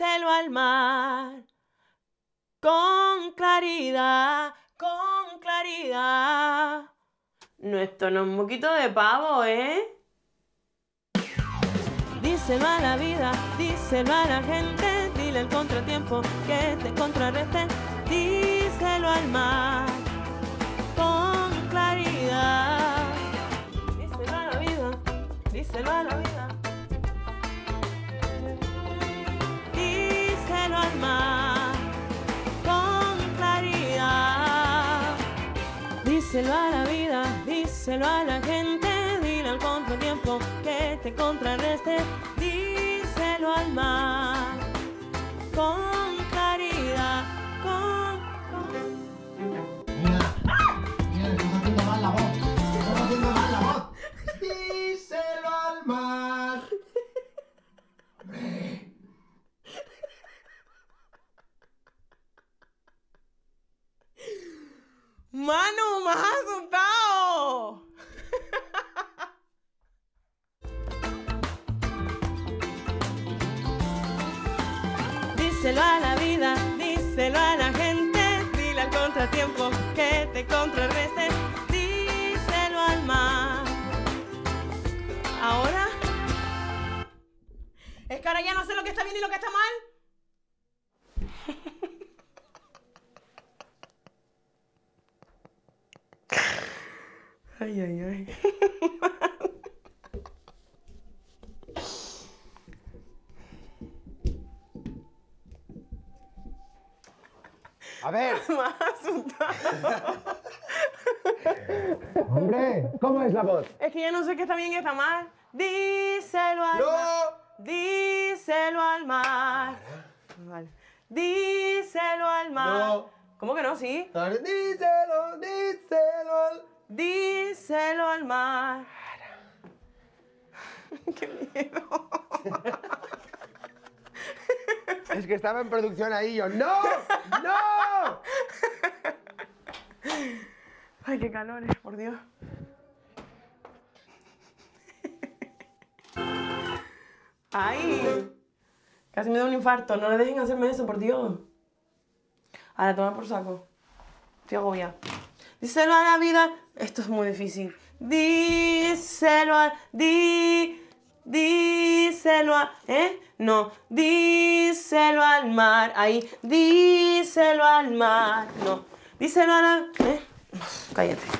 díselo al mar. Con claridad, con claridad. No, esto no es un moquito de pavo, ¿eh? Díselo a la vida, díselo a la gente, dile al contratiempo que te contrarreste, díselo al mar, con claridad. Díselo a la vida, díselo a la vida, díselo al mar, con claridad. Díselo a la vida, díselo a la gente, dile al contratiempo que te contrarreste, díselo al mar, con claridad, Mira, estás haciendo mal la voz. Estás haciendo mal la voz. Díselo al mar. Hombre. ¡Manu, me has asustado! Díselo a la vida, díselo a la gente, dile al contratiempo que te contrarreste, díselo al mar. ¿Ahora? Es que ahora ya no sé lo que está bien y lo que está mal. Ay, ay, ay. A ver. Me has asustado. Hombre, ¿cómo es la voz? Es que ya no sé qué está bien y qué está mal. Díselo al mar. Díselo al mar. Vale. Díselo al mar. No. ¿Cómo que no? Sí. Díselo, díselo al... Díselo al mar. ¡Qué miedo! Es que estaba en producción ahí y yo, ¡no! ¡No! Ay, qué calores, por Dios. Ay, casi me da un infarto. No le dejen hacerme eso, por Dios. Ahora, toma por saco. Estoy agobiada. Díselo a la vida. Esto es muy difícil. Díselo a... Díselo a... No. Díselo al mar. Ahí. Díselo al mar. No. Díselo a la... Cállate.